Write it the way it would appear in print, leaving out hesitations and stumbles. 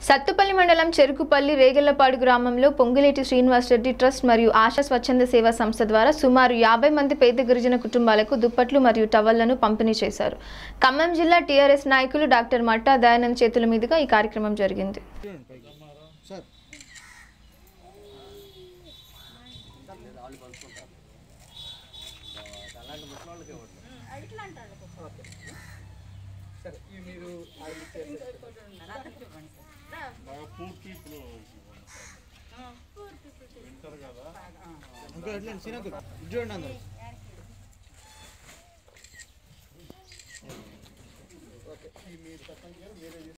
సత్తుపల్లి మండలం చెరుకుపల్లి రేగళ్లపాడు గ్రామంలో పొంగులేటి శ్రీనివాస్ రెడ్డి ట్రస్ట్ మరియు ఆశా స్వచ్ఛంద సేవా సంస్థ ద్వారా సుమారు 50 మంది పేద గిరిజన కుటుంబాలకు దుప్పట్లు మరియు టవళ్లను పంపిణీ చేశారు. ఖమ్మం జిల్లా టీఆర్ఎస్ నాయకులు డాక్టర్ మట్టా దయానంద్ చేతుల మీదుగా ఈ కార్యక్రమం జరిగింది. చూడండి